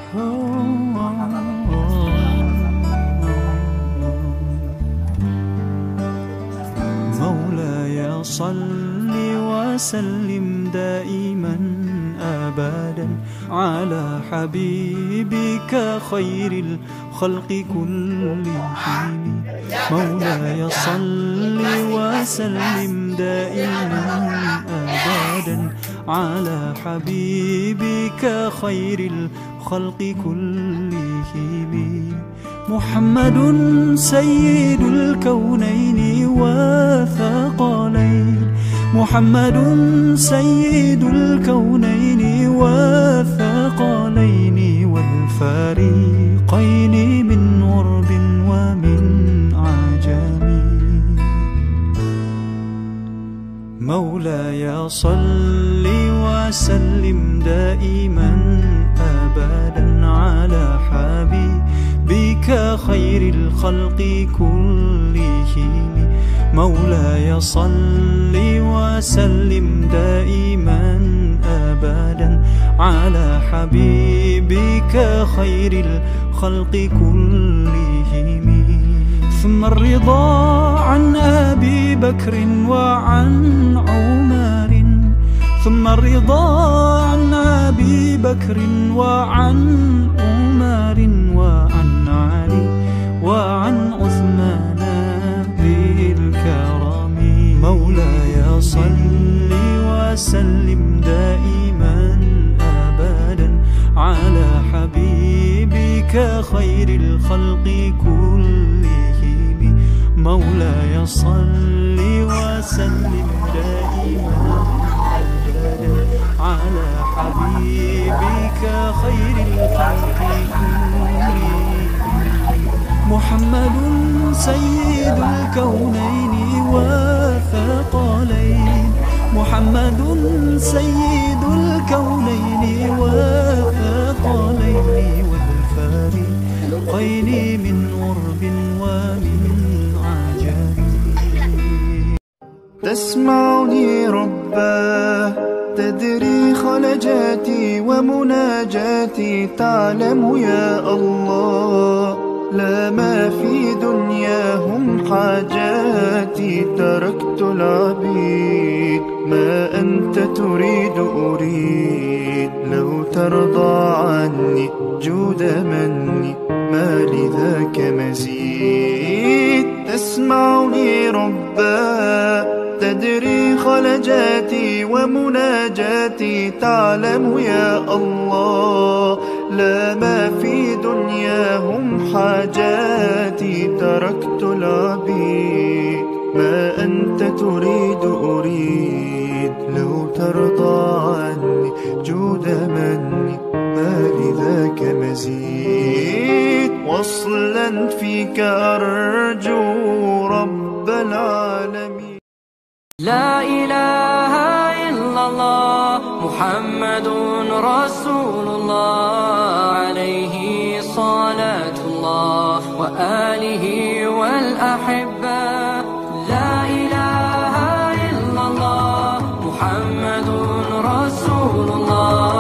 مولاي صل وسلم دائما أبدا على حبيبك خير الخلق كلهم. مولاي صل وسلم دائما أبدا على حبيبك خير الخلق كلهم. محمد سيد الكونين والثقلين، محمد سيد الكونين والثقلين والفريقين من غرب ومن عجم. مولاي صل وسلم دائما أبدا على حبيبك خير الخلق كلهم. مولاي صل وسلم دائما أبدا على حبيبك خير الخلق كلهم. ثم الرضا عن أبي بكر وعن عمر، ثم الرضا عن أبي بكر وعن عمر وعن علي وعن عثمان ذي الكرم. مولاي صل وسلم دائما أبدا على حبيبك خير الخلق كلهم. مولاي صل وسلم دائما أبدا على حبيبك خير الخلق كلهم. محمد سيد الكونين والثقلين، محمد سيد الكونين والثقلين والفريقين من غرب ومن عجم. تسمعني رباه تدري خلجاتي ومناجاتي، تعلم يا الله لا ما في دنياهم حاجاتي. تركت العبيد ما أنت تريد أريد، لو ترضى عني جود مني ما لذاك مزيد. تسمعني رباه تدري خلجاتي ومناجاتي، تعلم يا الله لا ما في دنياهم حاجاتي. تركت العبيد ما أنت تريد أريد، لو ترضى عني جود مني ما لذاك مزيد. وصلا فيك أرجو رب العالمين. لا إله إلا الله محمد رسول الله، عليه صلاة الله وآله والأحبة. لا إله إلا الله محمد رسول الله،